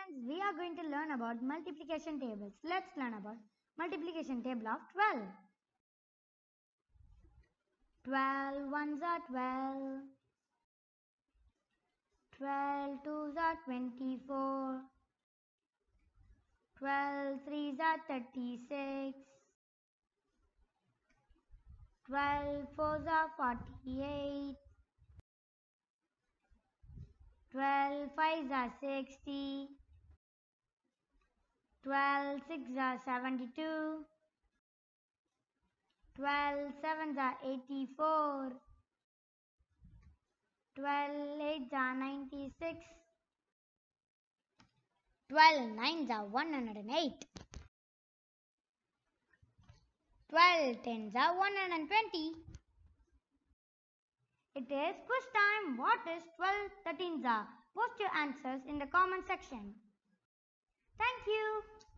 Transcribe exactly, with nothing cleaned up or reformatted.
students, we are going to learn about multiplication tables. Let's learn about multiplication table of twelve. twelve ones are twelve. twelve twos are twenty-four. twelve threes are thirty-six. twelve fours are forty-eight. twelve fives are sixty. twelve sixes are seventy-two. twelve sevens are eighty-four. twelve eights are ninety-six. twelve nines are one hundred eight. twelve tens are one hundred twenty. It is quiz time. What is twelve thirteens are? Post your answers in the comment section. Thank you.